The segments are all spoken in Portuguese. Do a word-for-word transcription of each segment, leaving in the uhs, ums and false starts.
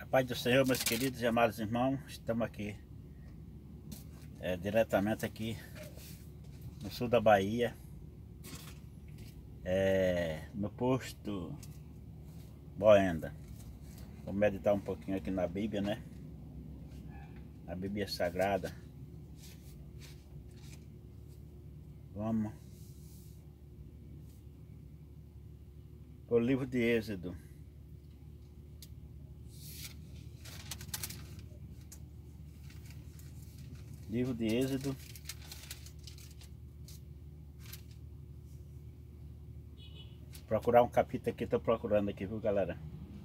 Paz do Senhor, meus queridos e amados irmãos, estamos aqui é, diretamente aqui no sul da Bahia, é, no posto Boenda. Vamos meditar um pouquinho aqui na Bíblia, né? A Bíblia Sagrada. Vamos o livro de Êxodo. Livro de Êxodo. Procurar um capítulo aqui, tô procurando aqui, viu, galera?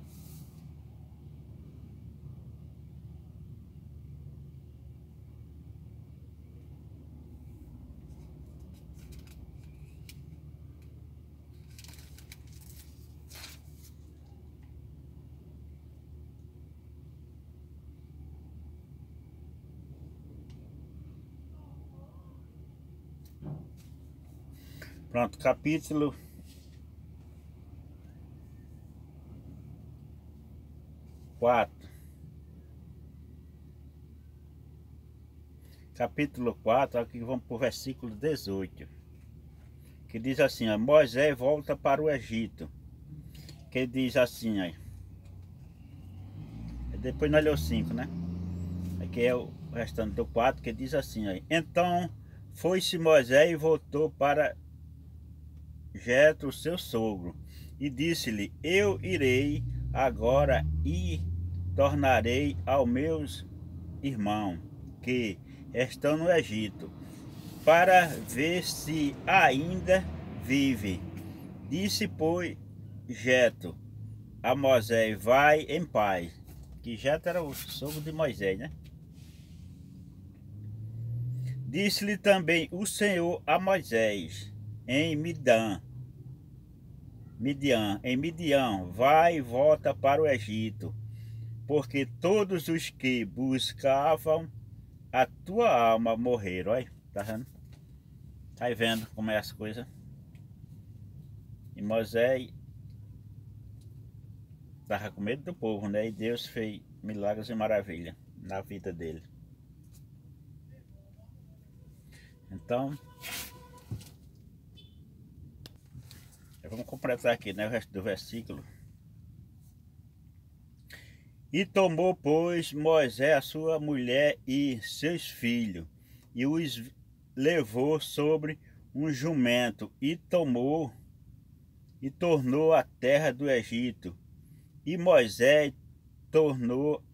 Pronto, capítulo quatro. Capítulo quatro, aqui vamos para o versículo dezoito. Que diz assim, ó, Moisés volta para o Egito. Que diz assim, ó. Depois nós lemos cinco, né? Aqui é o restante do quatro, que diz assim, ó. Então foi-se Moisés e voltou para Jetro, seu sogro, e disse-lhe, eu irei agora e tornarei aos meus irmãos que estão no Egito, para ver se ainda vive. Disse, pois, Jetro a Moisés, vai em paz. Que Jetro era o sogro de Moisés, né? Disse-lhe também o Senhor a Moisés, em Midian, Midian, em Midian, vai e volta para o Egito, porque todos os que buscavam a tua alma morreram. Olha, tá vendo? Tá aí vendo como é as coisas. E Moisés estava com medo do povo, né? E Deus fez milagres e maravilhas na vida dele. Então, vamos completar aqui, né, o resto do versículo. E tomou, pois, Moisés a sua mulher e seus filhos, e os levou sobre um jumento, e tomou, e tornou a terra do Egito. E Moisés tornou,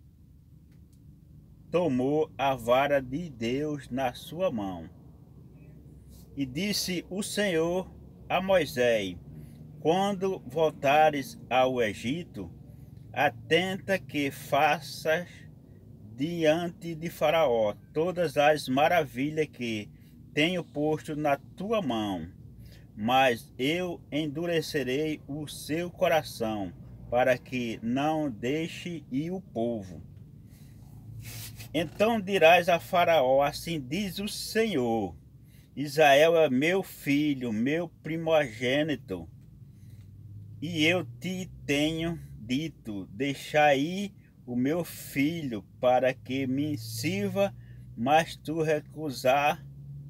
tomou a vara de Deus na sua mão. E disse o Senhor a Moisés, quando voltares ao Egito, atenta que faças diante de Faraó todas as maravilhas que tenho posto na tua mão, mas eu endurecerei o seu coração, para que não deixe ir o povo. Então dirás a Faraó, assim diz o Senhor, Israel é meu filho, meu primogênito, e eu te tenho dito, deixai ir o meu filho para que me sirva, mas tu recusaste,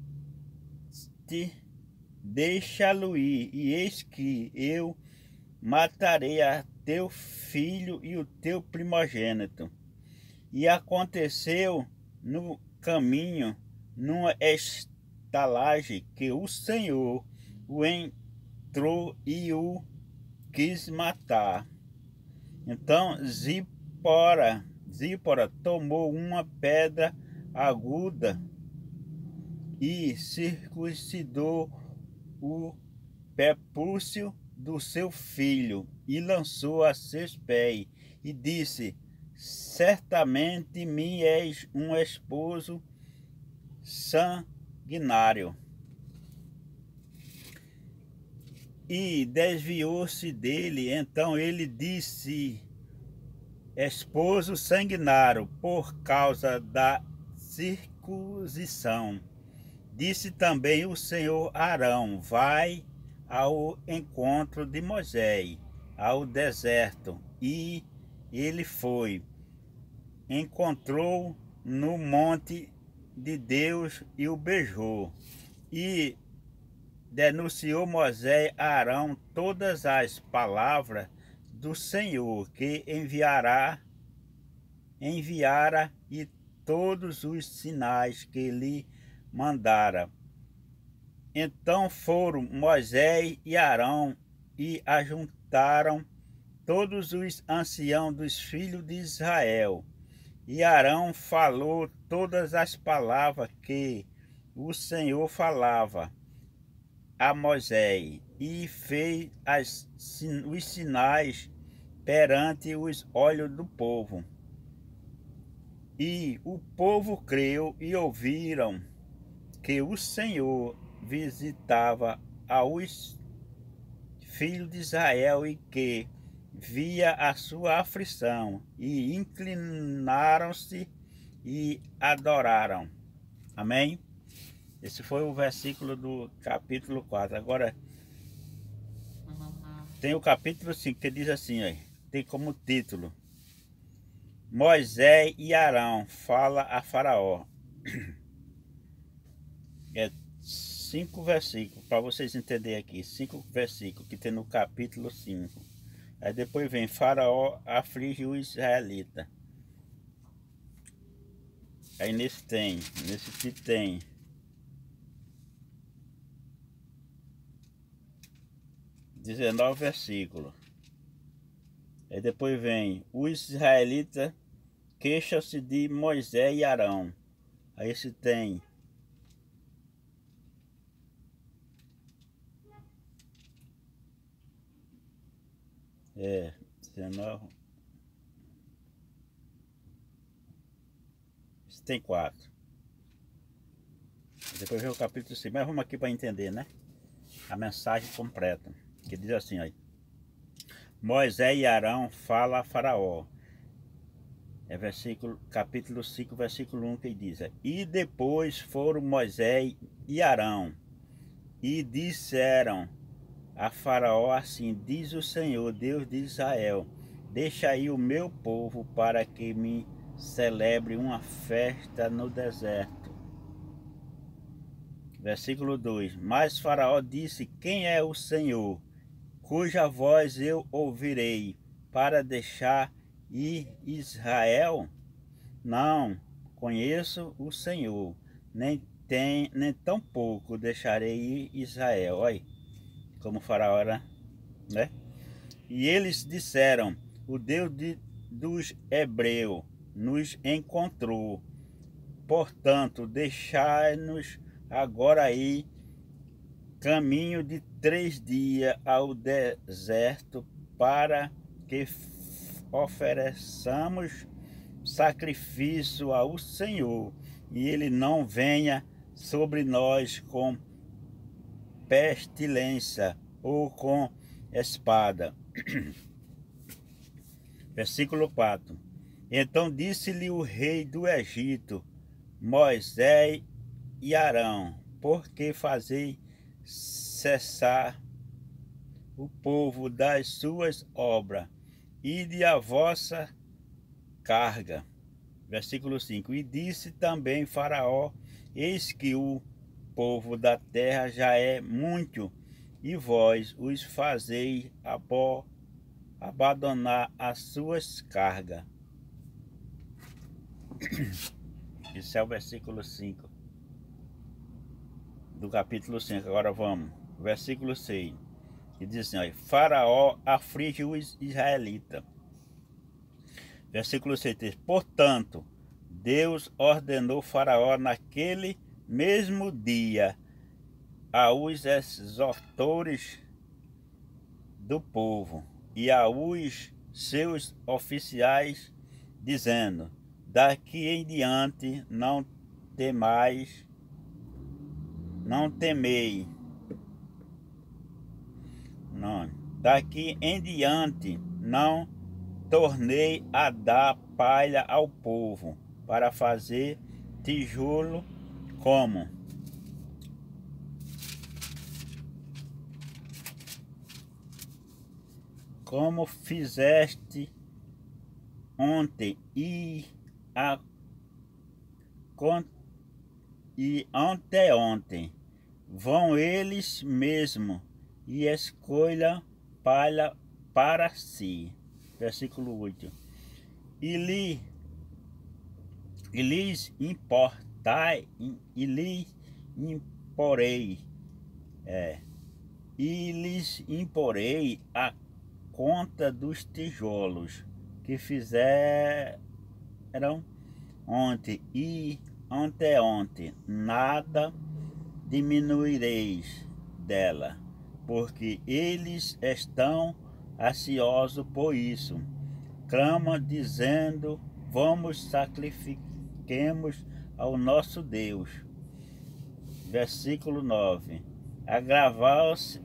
deixa-lo ir, e eis que eu matarei a teu filho e o teu primogênito. E aconteceu no caminho, numa estalagem, que o Senhor o entrou e o quis matar. Então Zípora, Zípora tomou uma pedra aguda e circuncidou o prepúcio do seu filho e lançou a seus pés e disse, certamente me és um esposo sanguinário. E desviou-se dele, então ele disse, esposo sanguinário, por causa da circuncisão. Disse também o Senhor a Arão, vai ao encontro de Moisés, ao deserto, e ele foi, encontrou no monte de Deus e o beijou. E denunciou Moisés a Arão todas as palavras do Senhor que enviará, enviara e todos os sinais que lhe mandara. Então foram Moisés e Arão e ajuntaram todos os anciãos dos filhos de Israel. E Arão falou todas as palavras que o Senhor falava a Moisés e fez as, os sinais perante os olhos do povo. E o povo creu e ouviram que o Senhor visitava aos filhos de Israel e que via a sua aflição, e inclinaram-se e adoraram. Amém? Esse foi o versículo do capítulo quatro. Agora, tem o capítulo cinco, que diz assim, ó, tem como título: Moisés e Arão fala a Faraó. É cinco versículos, para vocês entenderem aqui, cinco versículos que tem no capítulo cinco. Aí depois vem: Faraó aflige os israelitas. Aí nesse tem, nesse que tem dezenove versículos. Aí depois vem: os israelitas queixam-se de Moisés e Arão. Aí esse tem é dezenove. Esse tem quatro. Depois vem o capítulo cinco. Mas vamos aqui para entender, né? A mensagem completa. Que diz assim, ó: Moisés e Arão fala a Faraó. É versículo, capítulo cinco, versículo um, que diz: E depois foram Moisés e Arão, e disseram a Faraó assim: diz o Senhor, Deus de Israel, deixa aí o meu povo para que me celebre uma festa no deserto. Versículo dois: Mas Faraó disse: quem é o Senhor, cuja voz eu ouvirei, para deixar ir Israel? Não conheço o Senhor, nem tem, nem tão pouco deixarei ir Israel. Olha como Faraó era, né? E eles disseram: o Deus de, dos hebreus nos encontrou. Portanto, deixai-nos agora ir caminho de três dias ao deserto, para que ofereçamos sacrifício ao Senhor, e ele não venha sobre nós com pestilência ou com espada. Versículo quatro: Então disse-lhe o rei do Egito, Moisés e Arão: por que fazei cessar o povo das suas obras, e de a vossa carga? Versículo cinco: E disse também Faraó: eis que o povo da terra já é muito, e vós os fazeis abandonar as suas cargas. Esse é o versículo cinco do capítulo cinco. Agora vamos, versículo seis, que diz assim, ó: Faraó aflige os israelitas. Versículo seis diz: portanto, Deus ordenou Faraó naquele mesmo dia aos exortores do povo e aos seus oficiais, dizendo: daqui em diante não temais, não temei, não, daqui em diante não tornei a dar palha ao povo para fazer tijolo, como como fizeste ontem e a e anteontem vão eles mesmo e escolha palha para si. Versículo oito. E, lhe, e lhes importai, e lhes imporei, é, e lhes imporei a conta dos tijolos que fizeram ontem e anteontem, nada diminuireis dela, porque eles estão ansiosos por isso. Clama dizendo: vamos, sacrifiquemos ao nosso Deus. Versículo nove. Agrava-se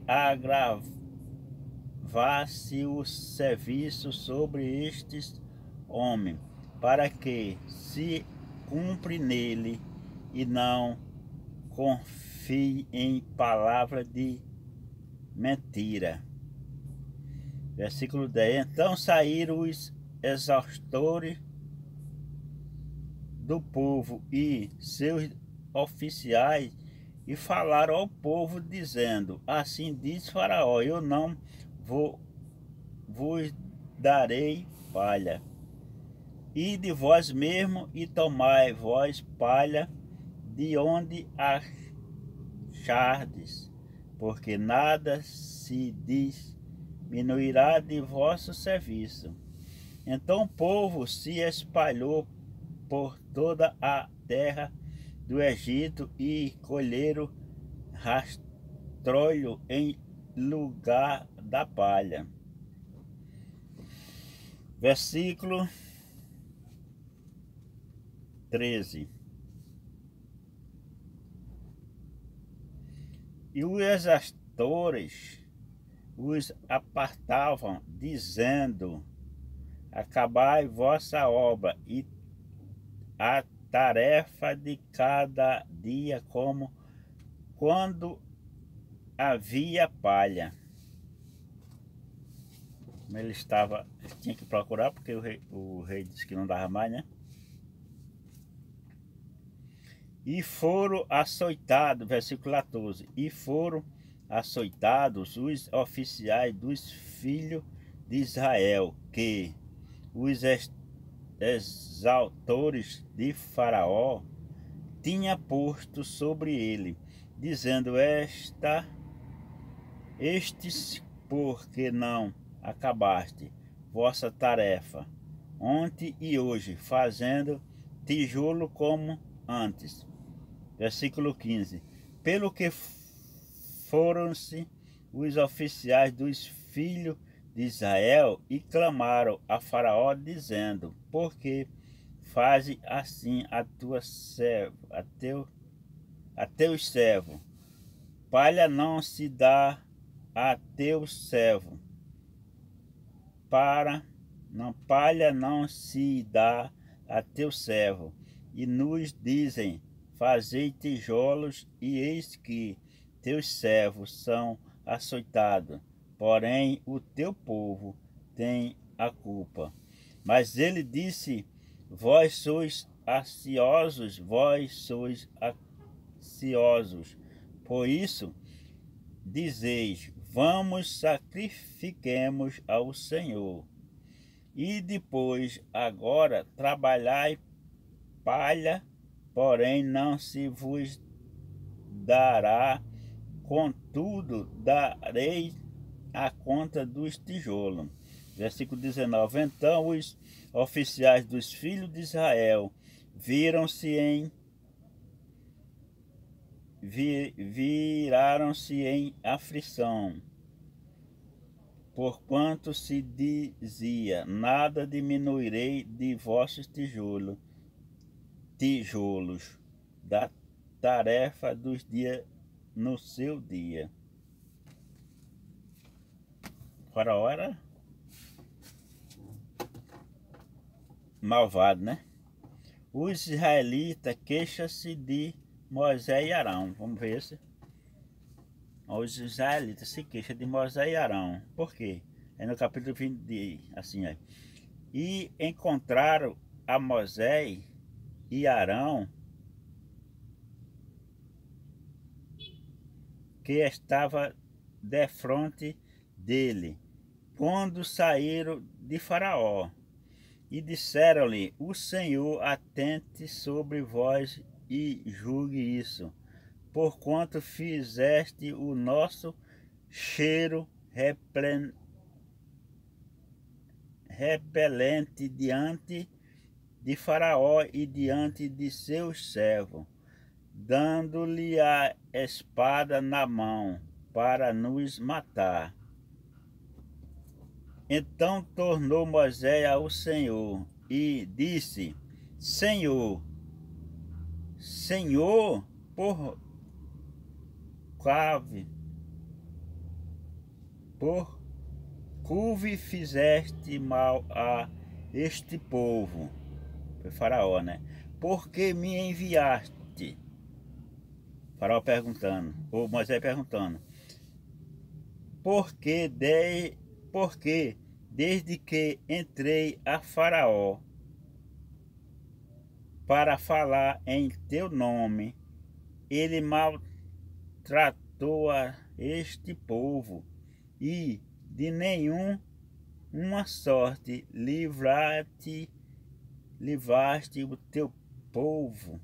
agrava-se o serviço sobre estes homens, para que se cumpre nele e não confie em palavra de mentira. Versículo dez. Então saíram os exaustores do povo e seus oficiais e falaram ao povo dizendo: assim diz Faraó, eu não vou, vos darei palha. Ide vós mesmo e tomai vós palha de onde achardes, porque nada se diminuirá de vosso serviço. Então o povo se espalhou por toda a terra do Egito e colheram rastolho em lugar da palha. Versículo treze. E os exaustores os apartavam, dizendo: acabai vossa obra e a tarefa de cada dia, como quando havia palha. Ele estava, ele tinha que procurar, porque o rei, o rei disse que não dava mais, né? E foram açoitados, versículo quatorze, e foram açoitados os oficiais dos filhos de Israel, que os exaltores de Faraó tinha posto sobre ele, dizendo: esta, estes, porque não acabaste vossa tarefa ontem e hoje, fazendo tijolo como antes. Versículo quinze. Pelo que foram-se os oficiais dos filhos de Israel e clamaram a Faraó, dizendo: por que faze assim a tua serva, a teu, a teus servos? Palha não se dá a teu servo, para não palha não se dá a teu servo, e nos dizem: fazei tijolos, e eis que teus servos são açoitados, porém o teu povo tem a culpa. Mas ele disse: vós sois ansiosos, vós sois ansiosos, por isso dizeis: vamos, sacrifiquemos ao Senhor. E depois, agora, trabalhai palha, porém não se vos dará, contudo darei a conta dos tijolos. Versículo dezenove. Então os oficiais dos filhos de Israel viram-se em vi, viraram-se em aflição, porquanto se dizia: nada diminuirei de vossos tijolos, tijolos da tarefa dos dias no seu dia. Faraó era malvado, né? Os israelitas queixam-se de Moisés e Arão. Vamos ver se os israelitas se queixam de Moisés e Arão. Por quê? É no capítulo vinte, assim, é. E encontraram a Moisés e Arão, que estava defronte dele, quando saíram de Faraó, e disseram-lhe: o Senhor atente sobre vós e julgue isso, porquanto fizeste o nosso cheiro repelente diante de Faraó e diante de seus servos, dando-lhe a espada na mão para nos matar. Então tornou Moisés ao Senhor e disse: Senhor, Senhor, por cave, por curve fizeste mal a este povo. Foi Faraó, né? Por que me enviaste? Faraó perguntando, ou Moisés perguntando. Porque, de, porque desde que entrei a Faraó para falar em teu nome, ele maltratou a este povo e de nenhum uma sorte livrar-te, livraste o teu povo.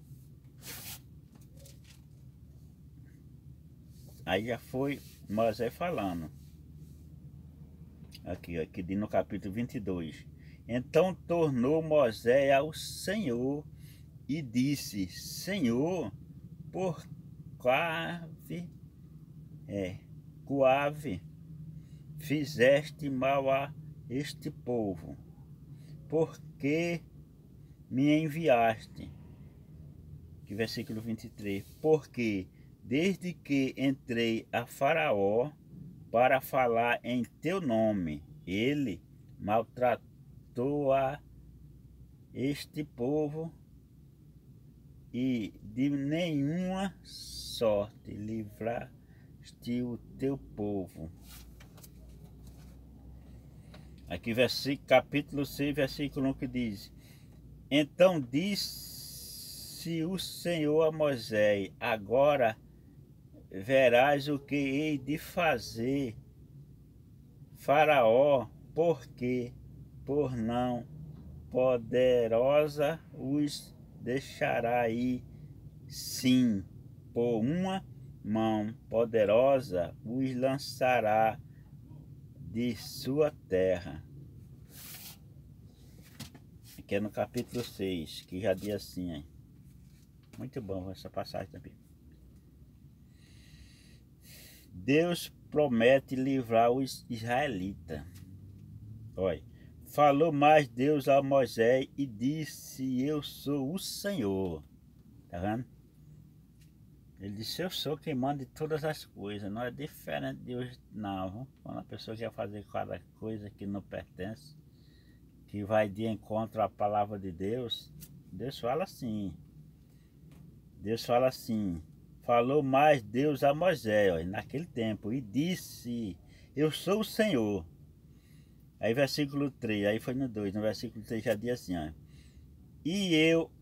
Aí já foi Moisés falando. Aqui, aqui no capítulo vinte e dois. Então tornou Moisés ao Senhor e disse: Senhor, por quave, é, quave fizeste mal a este povo, porque me enviaste. Que versículo vinte e três. Porque desde que entrei a Faraó para falar em teu nome, ele maltratou a este povo e de nenhuma sorte livraste o teu povo. Aqui versículo, capítulo seis, versículo um, que diz: Então disse o Senhor a Moisés: Agora verás o que hei de fazer Faraó, porque por não poderosa os deixará ir, sim, por uma mão poderosa os lançará de sua terra. Aqui é no capítulo seis, que já diz assim, hein? Muito bom essa passagem também. Deus promete livrar os israelitas. Olha, falou mais Deus a Moisés e disse: Eu sou o Senhor. Tá vendo? Ele disse: Eu sou quem manda de todas as coisas. Não é diferente de Deus, não. Quando a pessoa quer fazer cada coisa que não pertence, que vai de encontro à palavra de Deus, Deus fala assim. Deus fala assim. Falou mais Deus a Moisés, ó, naquele tempo, e disse: Eu sou o Senhor. Aí versículo três, aí foi no dois, no versículo três já diz assim, ó: E eu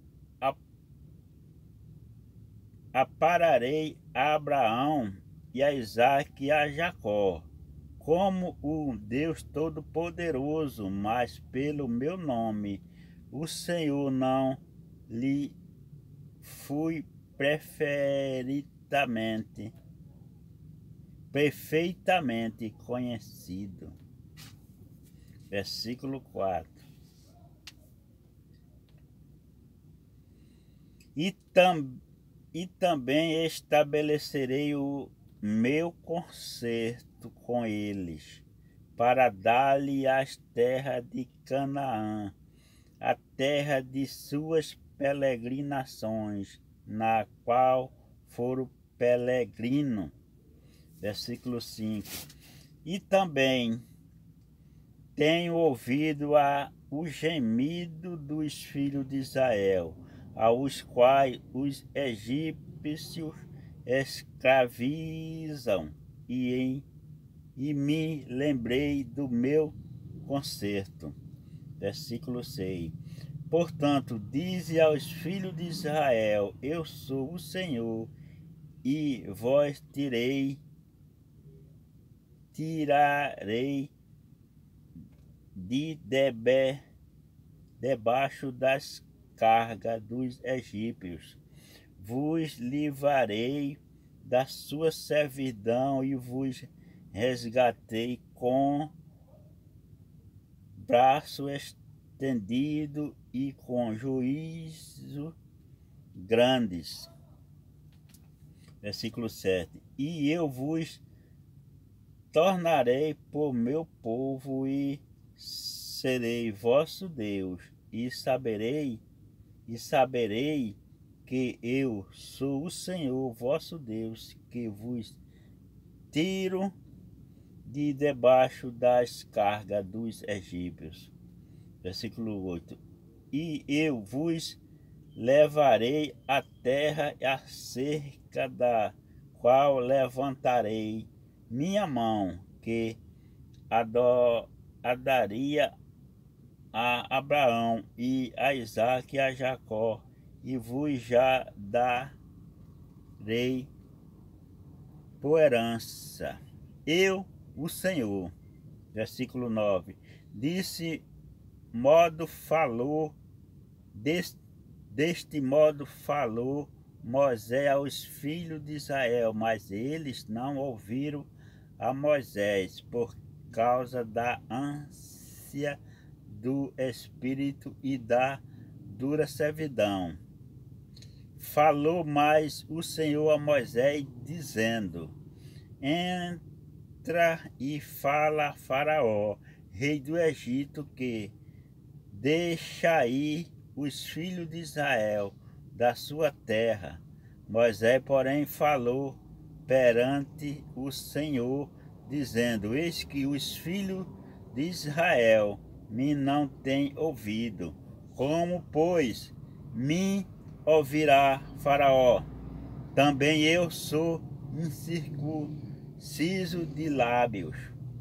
apararei a Abraão e a Isaque e a Jacó como o Deus Todo-Poderoso, mas pelo meu nome o Senhor não lhe fui preferidamente, perfeitamente conhecido. Versículo quatro. E, tam, e também estabelecerei o meu concerto com eles, para dar-lhe as terras de Canaã, a terra de suas peregrinações, na qual foram peregrino. Versículo cinco. E também tenho ouvido a, o gemido dos filhos de Israel, aos quais os egípcios escravizam, e, em, e me lembrei do meu concerto. Versículo seis. Portanto, dize aos filhos de Israel: eu sou o Senhor, e vós tirei, tirarei de debe, debaixo das cargas dos egípcios, vos livrarei da sua servidão e vos resgatei com braço estendido e com juízo grandes. Versículo sete. E eu vos tornarei por meu povo e serei vosso Deus, e saberei, e saberei que eu sou o Senhor vosso Deus, que vos tiro de debaixo das cargas dos egípcios. Versículo oito. E eu vos levarei à terra acerca da qual levantarei minha mão, que daria a Abraão e a Isaque e a Jacó, e vos já darei por herança. Eu, o Senhor. Versículo nove. Desse modo falou, deste, deste modo falou Moisés aos filhos de Israel, mas eles não ouviram a Moisés por causa da ânsia do espírito e da dura servidão. Falou mais o Senhor a Moisés, dizendo: entra e fala a Faraó, rei do Egito, que deixa ir os filhos de Israel da sua terra. Moisés, porém, falou perante o Senhor, dizendo: eis que os filhos de Israel me não têm ouvido. Como, pois, me ouvirá Faraó? Também eu sou incircunciso de lábios.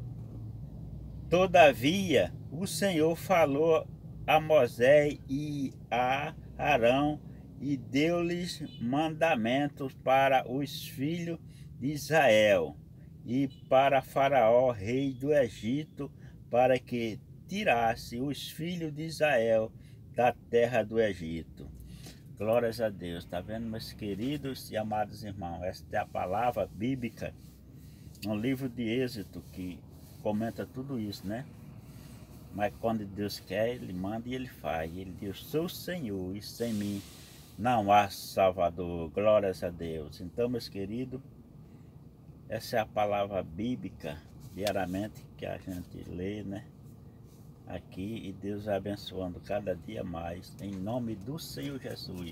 Todavia, o Senhor falou a Moisés e a Arão e deu-lhes mandamentos para os filhos de Israel e para Faraó, rei do Egito, para que tirasse os filhos de Israel da terra do Egito. Glórias a Deus. Tá vendo, meus queridos e amados irmãos? Esta é a palavra bíblica no livro de Êxodo, que comenta tudo isso, né? Mas quando Deus quer, Ele manda e Ele faz. Ele diz: eu sou o Senhor e sem mim não há Salvador. Glórias a Deus. Então, meus queridos, essa é a palavra bíblica diariamente que a gente lê, né? Aqui, e Deus vai abençoando cada dia mais, em nome do Senhor Jesus.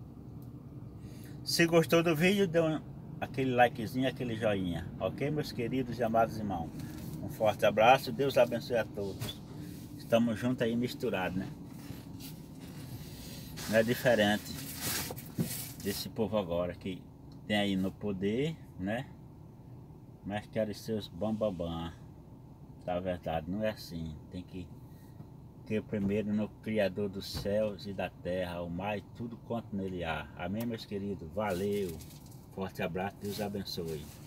Se gostou do vídeo, dê um, aquele likezinho, aquele joinha, ok, meus queridos e amados irmãos? Um forte abraço, Deus abençoe a todos. Estamos juntos aí, misturados, né? Não é diferente desse povo agora, que tem aí no poder, né? Mas querem ser os bambambam. Tá, verdade, não é assim. Tem que ter primeiro no Criador dos céus e da terra, o mais tudo quanto nele há. Amém, meus queridos? Valeu. Forte abraço, Deus abençoe.